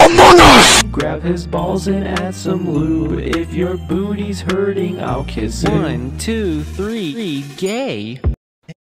Among Us! Grab his balls and add some lube. If your booty's hurting, I'll kiss it. 1, 2, 3, gay.